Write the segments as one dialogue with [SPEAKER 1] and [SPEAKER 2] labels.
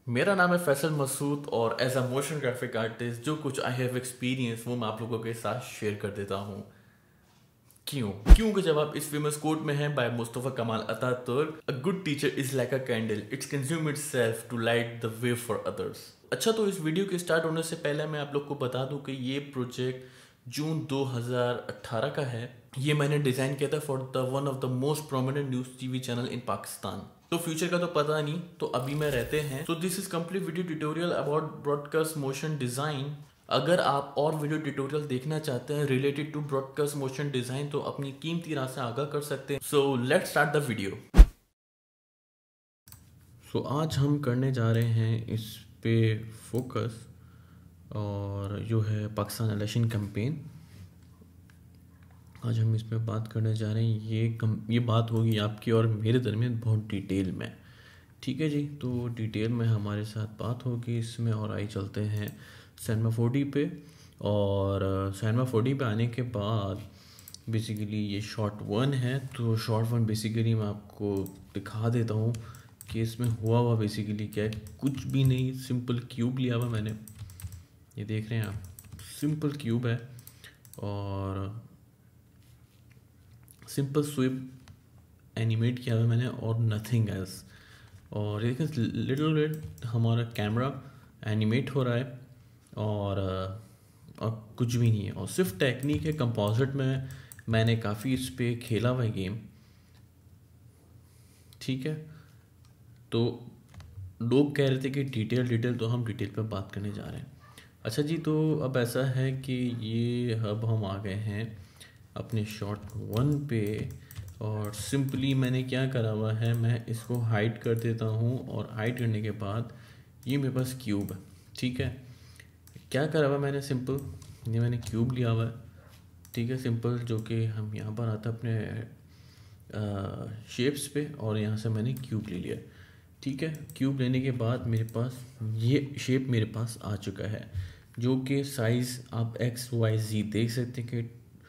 [SPEAKER 1] मेरा नाम है फैसल मसूद और as a motion graphic artist जो कुछ आई हैव एक्सपीरियंस वो मैं आप लोगों के साथ शेयर कर देता हूँ। क्योंकि जब आप इस फेमस कोट में हैं by Mustafa Kemal Ataturk, a good teacher is like a candle, it's consume itself to light the way for others. अच्छा, तो इस वीडियो के स्टार्ट होने से पहले मैं आप लोग को बता दूं कि ये प्रोजेक्ट जून 2018 का है। ये मैंने डिज़ाइन किया था for the one of the most prominent news TV channel in Pakistan. तो फ्यूचर का तो पता नहीं, तो अभी में रहते हैं। तो this is complete video tutorial about broadcast motion design. अगर आप और वीडियो ट्यूटोरियल देखना चाहते हैं related to broadcast motion design तो अपनी कीमती राय से आगाह कर सकते हैं। So let's start the video. So आज हम करने जा रहे हैं इस पे फोकस, और जो है पाकिस्तान इलेक्शन कैंपेन। आज हम इस पे बात करने जा रहे हैं। ये बात होगी आपकी और मेरे दरमियान बहुत डिटेल में। ठीक है जी, तो डिटेल में हमारे साथ बात होगी इसमें। और आई चलते हैं सिनेमा 4D पे। और सिनेमा 4D पे आने के बाद बेसिकली ये शॉट 1 है। तो शॉट 1 बेसिकली मैं आपको दिखा देता हूँ कि इसमें हुआ बेसिकली क्या है। कुछ भी नहीं, सिंपल क्यूब लिया हुआ मैंने, ये देख रहे हैं आप, सिंपल क्यूब है और सिंपल स्विप एनिमेट किया हुआ मैंने और नथिंग एल्स। और देखिए लिटिल बिट हमारा कैमरा एनिमेट हो रहा है और कुछ भी नहीं है। और सिर्फ टेक्निक है कंपोजिट में, मैंने काफ़ी इस पे खेला हुआ है गेम। ठीक है, तो लोग कह रहे थे कि डिटेल तो हम डिटेल पे बात करने जा रहे हैं। अच्छा जी, तो अब ऐसा है कि ये अब हम आ गए हैं अपने शॉट 1 पे। और सिंपली मैंने क्या करा हुआ है, मैं इसको हाइड कर देता हूँ। और हाइड करने के बाद ये मेरे पास क्यूब है। ठीक है, क्या करा हुआ मैंने, सिंपल ये मैंने क्यूब लिया हुआ है। ठीक है, सिंपल, जो कि हम यहाँ पर आता अपने शेप्स पे, और यहाँ से मैंने क्यूब ले लिया। ठीक है, क्यूब लेने के बाद मेरे पास ये शेप मेरे पास आ चुका है, जो कि साइज़ आप XYZ देख सकते हैं कि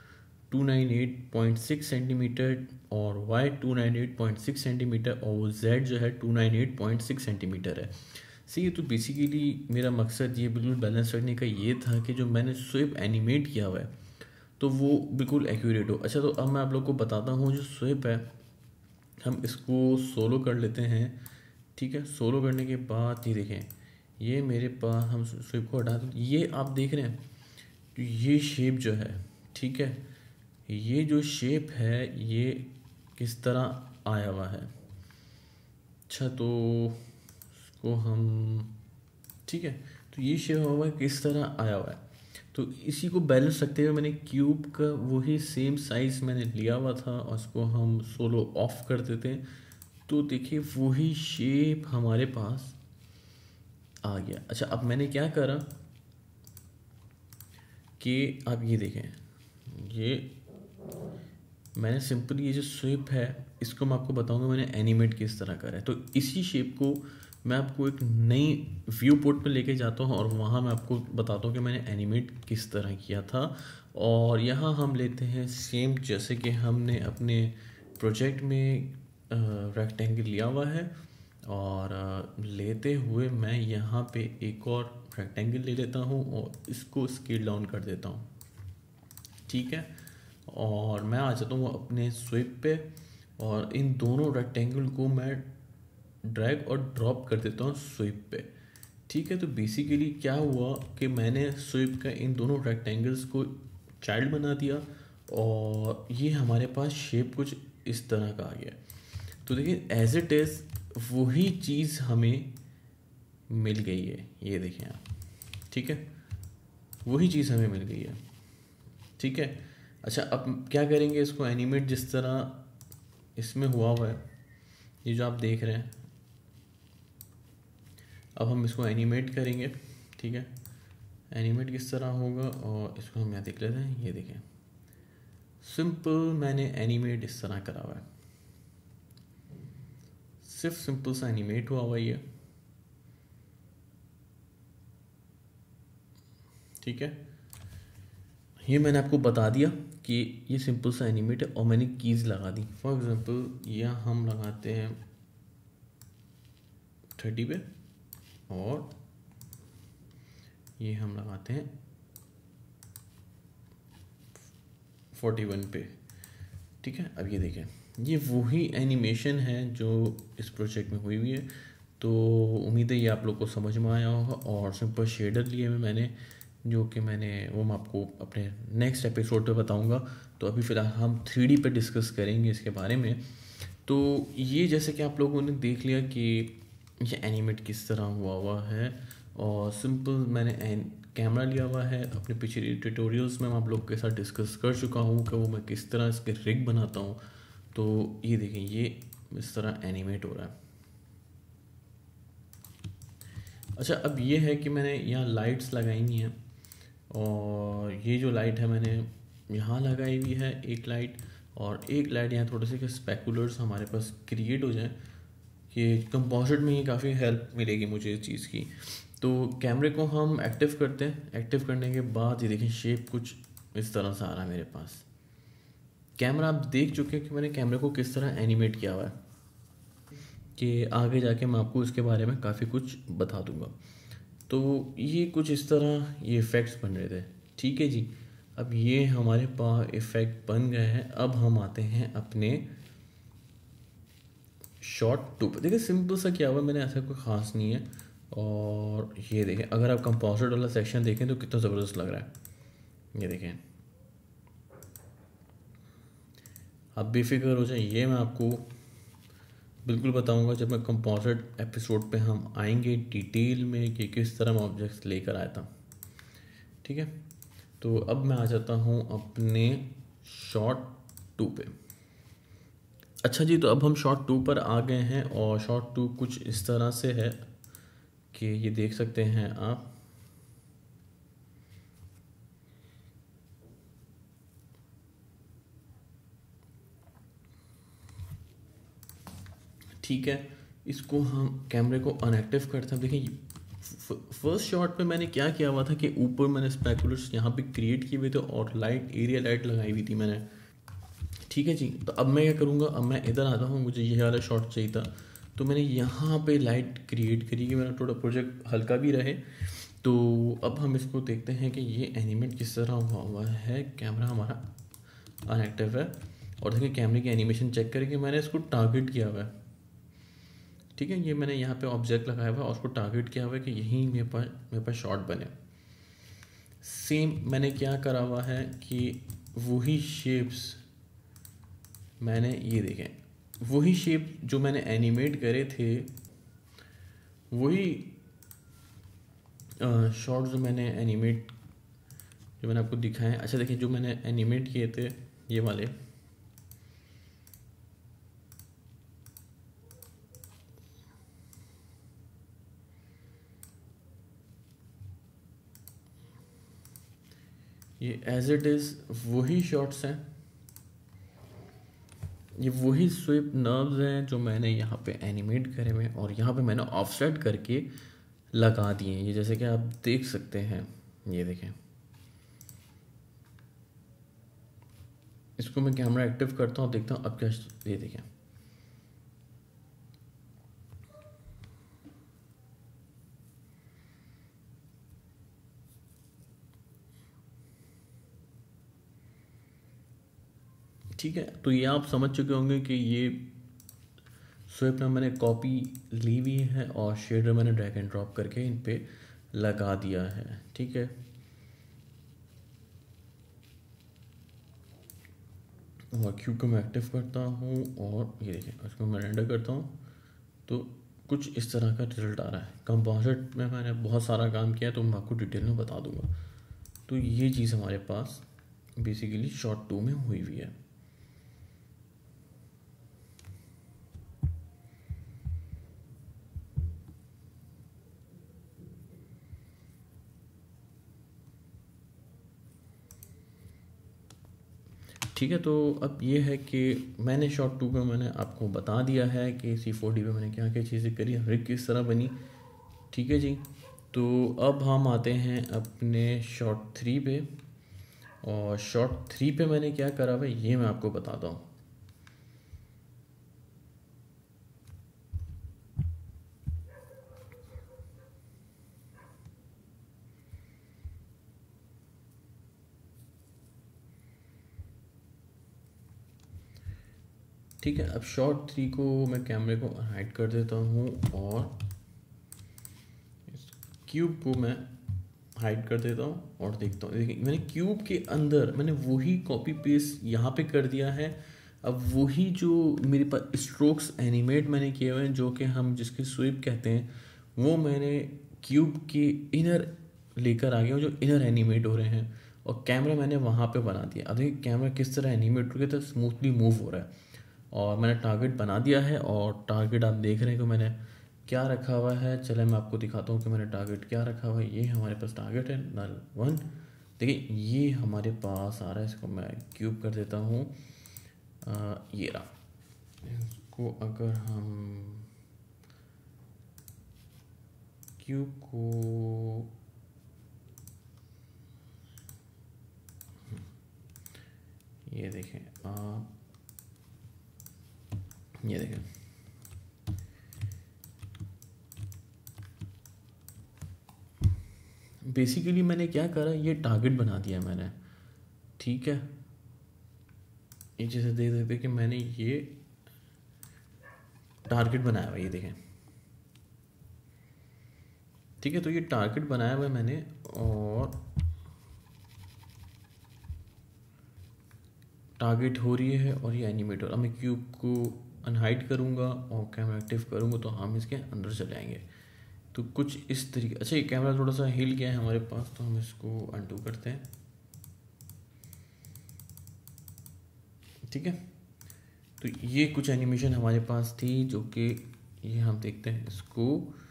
[SPEAKER 1] 298.6 सेंटीमीटर और Y 298.6 सेंटीमीटर और Z जो है 298.6 सेंटीमीटर है। सही, तो बेसिकली मेरा मकसद ये बिल्कुल बैलेंस रखने का ये था कि जो मैंने स्विप एनिमेट किया हुआ है तो वो बिल्कुल एक्यूरेट हो। अच्छा, तो अब मैं आप लोग को बताता हूँ जो स्विप है हम इसको सोलो कर लेते हैं। ठीक है, सोलो करने के बाद ये देखें, ये मेरे पास, हम स्विप को हटा दें, ये आप देख रहे हैं तो ये शेप जो है, ठीक है, ये जो शेप है ये किस तरह आया हुआ है। अच्छा, तो इसको हम, ठीक है, तो ये शेप हुआ है किस तरह आया हुआ है। तो इसी को बैलेंस रखते हुए मैंने क्यूब का वही सेम साइज़ मैंने लिया हुआ था और इसको हम सोलो ऑफ कर देते हैं। तो देखिए वही शेप हमारे पास आ गया। अच्छा, अब मैंने क्या करा कि आप ये देखें, ये मैंने सिंपली ये जो स्विप है इसको मैं आपको बताऊंगा मैंने एनिमेट किस तरह करा है। तो इसी शेप को मैं आपको एक नई व्यू पोर्ट पे लेके जाता हूँ और वहाँ मैं आपको बताता हूँ कि मैंने एनिमेट किस तरह किया था। और यहाँ हम लेते हैं सेम जैसे कि हमने अपने प्रोजेक्ट में रेक्टेंगल लिया हुआ है, और लेते हुए मैं यहाँ पे एक और रेक्टेंगल ले लेता हूँ और इसको स्केल डाउन कर देता हूँ। ठीक है, और मैं आ जाता हूँ अपने स्विप पे और इन दोनों रेक्टेंगल को मैं ड्रैग और ड्रॉप कर देता हूँ स्विप पे। ठीक है, तो बेसिकली क्या हुआ कि मैंने स्विप का इन दोनों रेक्टेंगल्स को चाइल्ड बना दिया और ये हमारे पास शेप कुछ इस तरह का आ गया। तो देखिए एज इट इज़ वही चीज़ हमें मिल गई है, ये देखें आप। ठीक है, वही चीज़ हमें मिल गई है। ठीक है, अच्छा अब क्या करेंगे, इसको एनिमेट जिस तरह इसमें हुआ है, ये जो आप देख रहे हैं, अब हम इसको एनिमेट करेंगे। ठीक है, एनिमेट किस तरह होगा और इसको हम यहाँ देख लेते हैं। ये देखें, सिंपल मैंने एनिमेट इस तरह करा हुआ है, सिर्फ सिंपल सा एनिमेट हुआ हुआ ये। ठीक है, ये मैंने आपको बता दिया कि ये सिंपल सा एनिमेट है और मैंने कीज़ लगा दी। फॉर एग्जांपल यह हम लगाते हैं 30 पे, और ये हम लगाते हैं 41 पे। ठीक है, अब ये देखें, ये वही एनिमेशन है जो इस प्रोजेक्ट में हुई हुई है। तो उम्मीद है ये आप लोग को समझ में आया होगा। और सिंपल शेडर लिए हुए मैंने, जो कि वो मैं आपको अपने नेक्स्ट एपिसोड पे बताऊंगा। तो अभी फ़िलहाल हम 3D पे डिस्कस करेंगे इसके बारे में। तो ये जैसे कि आप लोगों ने देख लिया कि ये एनिमेट किस तरह हुआ है, और सिंपल मैंने कैमरा लिया हुआ है। अपने पिछले ट्यूटोरियल्स में मैं आप लोग के साथ डिस्कस कर चुका हूँ कि वो मैं किस तरह इसके रिग बनाता हूँ। तो ये देखें, ये इस तरह एनिमेट हो रहा है। अच्छा, अब ये है कि मैंने यहाँ लाइट्स लगाई हुई हैं, और ये जो लाइट है मैंने यहाँ लगाई हुई है एक लाइट, और एक लाइट यहाँ थोड़े से स्पेकुलर्स हमारे पास क्रिएट हो जाए। कि कंपोजिट में ही काफ़ी हेल्प मिलेगी मुझे इस चीज़ की। तो कैमरे को हम एक्टिव करते हैं। एक्टिव करने के बाद ये देखें, शेप कुछ इस तरह से आ रहा है मेरे पास। कैमरा आप देख चुके हैं कि मैंने कैमरे को किस तरह एनिमेट किया हुआ है, कि आगे जाके मैं आपको इसके बारे में काफ़ी कुछ बता दूंगा। तो ये कुछ इस तरह ये इफ़ेक्ट्स बन रहे थे। ठीक है जी, अब ये हमारे पास इफ़ेक्ट बन गए हैं। अब हम आते हैं अपने शॉट 2 पर। देखिए सिंपल सा क्या हुआ, मैंने ऐसा कोई ख़ास नहीं है। और ये देखें, अगर आप कंपोजिट वाला सेक्शन देखें तो कितना ज़बरदस्त लग रहा है। ये देखें, आप बेफिक्र हो जाए, ये मैं आपको बिल्कुल बताऊंगा जब मैं कंपोजिट एपिसोड पे हम आएंगे डिटेल में कि किस तरह मैं ऑब्जेक्ट्स लेकर आया था। ठीक है, तो अब मैं आ जाता हूँ अपने शॉट 2 पे। अच्छा जी, तो अब हम शॉट 2 पर आ गए हैं, और शॉट 2 कुछ इस तरह से है कि ये देख सकते हैं आप। ठीक है, इसको हम कैमरे को अनएक्टिव करते हैं। देखिए फर्स्ट शॉट पे मैंने क्या किया हुआ था कि ऊपर मैंने स्पेकुलर्स यहाँ पे क्रिएट किए हुए थे, और लाइट एरिया लाइट लगाई हुई थी मैंने। ठीक है जी, तो अब मैं क्या करूँगा, अब मैं इधर आता हूँ, मुझे ये वाला शॉट चाहिए था। तो मैंने यहाँ पे लाइट क्रिएट करी कि मेरा थोड़ा प्रोजेक्ट हल्का भी रहे। तो अब हम इसको देखते हैं कि ये एनिमेट किस तरह हुआ है। कैमरा हमारा अनएक्टिव है, और देखिए कैमरे की एनिमेशन चेक करें कि मैंने इसको टारगेट किया हुआ है। ठीक है, ये मैंने यहाँ पे ऑब्जेक्ट लगाया हुआ है और उसको टारगेट किया हुआ है कि यहीं मेरे पास शॉट बने। सेम मैंने क्या करा हुआ है कि वही शेप्स मैंने, ये देखें, वही शेप जो मैंने एनिमेट करे थे, वही शॉट जो मैंने आपको दिखाए। अच्छा देखिए, जो मैंने एनिमेट किए थे ये वाले, ये एज इट इज़ वही शॉट्स हैं, ये वही स्वीप नर्व्स हैं जो मैंने यहाँ पे एनिमेट करे हुए हैं, और यहाँ पे मैंने ऑफसेट करके लगा दिए हैं। ये जैसे कि आप देख सकते हैं, ये देखें। इसको मैं कैमरा एक्टिव करता हूँ, देखता हूँ अब क्या, ये देखें। ठीक है, तो ये आप समझ चुके होंगे कि ये स्विप में मैंने कॉपी ली हुई है, और शेडर मैंने ड्रैग एंड ड्रॉप करके इन पे लगा दिया है। ठीक है, और क्यू को मैं एक्टिव करता हूँ, और ये देखें उसको मैं रेंडर करता हूँ, तो कुछ इस तरह का रिजल्ट आ रहा है। कंपोजिट में मैंने बहुत सारा काम किया, तो मैं आपको डिटेल में बता दूंगा। तो ये चीज़ हमारे पास बेसिकली शॉट 2 में हुई हुई है। ठीक है, तो अब ये है कि मैंने शॉट 2 पे मैंने आपको बता दिया है कि C4D पे मैंने क्या क्या चीज़ें करी, रिग किस तरह बनी। ठीक है जी, तो अब हम आते हैं अपने शॉट 3 पे, और शॉट 3 पे मैंने क्या करा भाई ये मैं आपको बताता हूँ। ठीक है, अब शॉट 3 को मैं कैमरे को हाइड कर देता हूँ और इस क्यूब को मैं हाइड कर देता हूँ और देखता हूँ। देखिए मैंने क्यूब के अंदर मैंने वही कॉपी पेस्ट यहाँ पे कर दिया है। अब वही जो मेरे पास स्ट्रोक्स एनिमेट मैंने किए हुए हैं, जो कि हम जिसके स्वीप कहते हैं, वो मैंने क्यूब के इनर लेकर आ गया हूँ, जो इनर एनिमेट हो रहे हैं, और कैमरा मैंने वहाँ पे बना दिया। अब देखिए कैमरा किस तरह एनिमेट हो गया था, स्मूथली मूव हो रहा है। और मैंने टारगेट बना दिया है, और टारगेट आप देख रहे हैं कि मैंने क्या रखा हुआ है। चले मैं आपको दिखाता हूँ कि मैंने टारगेट क्या रखा हुआ है। ये हमारे पास टारगेट है नल 1। देखिए ये हमारे पास आ रहा है, इसको मैं क्यूब कर देता हूँ। ये रहा। इसको अगर हम क्यूब को ये देखें आप, ये देखें बेसिकली मैंने क्या करा, ये टारगेट बना दिया मैंने। ठीक है, ये जैसे देख सकते कि मैंने ये टारगेट बनाया हुआ, ये देखें। ठीक है, तो ये टारगेट बनाया हुआ है मैंने, और टारगेट हो रही है और ये एनिमेट हो रहा है। मैं क्यूब को अनहाइड करूँगा और कैमरा एक्टिव करूँगा तो हम इसके अंदर चले आएंगे। तो कुछ इस तरीके। अच्छा, ये कैमरा थोड़ा सा हिल गया है हमारे पास, तो हम इसको अनडू करते हैं। ठीक है, तो ये कुछ एनिमेशन हमारे पास थी, जो कि ये हम देखते हैं इसको,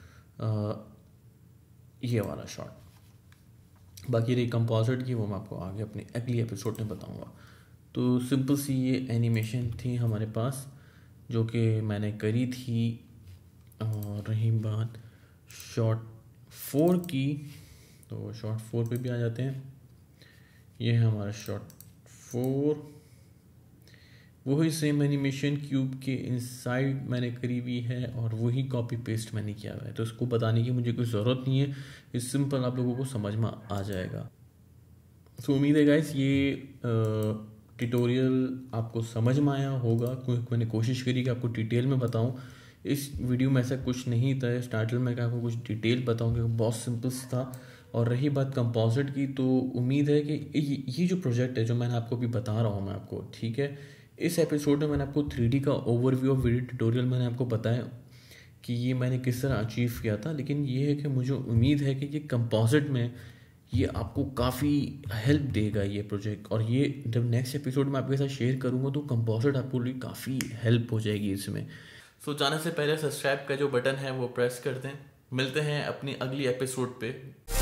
[SPEAKER 1] ये वाला शॉट। बाकी रही कंपोजिट की, वो मैं आपको आगे अपने अगली एपिसोड में बताऊंगा। तो सिंपल सी ये एनिमेशन थी हमारे पास, जो कि मैंने करी थी। और रही बात शॉट 4 की, तो शॉट 4 पे भी आ जाते हैं। ये है हमारा शॉट 4। वही सेम एनिमेशन क्यूब के इनसाइड मैंने करी हुई है, और वही कॉपी पेस्ट मैंने किया हुआ है। तो इसको बताने की मुझे कोई ज़रूरत नहीं है, ये सिंपल आप लोगों को समझ में आ जाएगा। तो उम्मीद है गाइस ये ट्यूटोरियल आपको समझ में आया होगा, क्योंकि मैंने कोशिश करी कि आपको डिटेल में बताऊं। इस वीडियो में ऐसा कुछ नहीं था, स्टार्टर में आपको कुछ डिटेल बताऊं, क्योंकि बहुत सिंपल था। और रही बात कंपोजिट की, तो उम्मीद है कि ये जो प्रोजेक्ट है जो मैंने आपको अभी बता रहा हूँ मैं आपको, ठीक है, इस एपिसोड में मैंने आपको 3D का ओवरव्यू ऑफ वीडियो ट्यूटोरियल मैंने आपको बताया कि ये मैंने किस तरह अचीव किया था। लेकिन ये है कि मुझे उम्मीद है कि ये कंपोजिट में ये आपको काफ़ी हेल्प देगा ये प्रोजेक्ट, और ये जब नेक्स्ट एपिसोड में आपके साथ शेयर करूँगा तो कंपोजिट आपको लिए काफ़ी हेल्प हो जाएगी इसमें। सो जाने से पहले सब्सक्राइब का जो बटन है वो प्रेस कर दें। मिलते हैं अपनी अगली एपिसोड पे।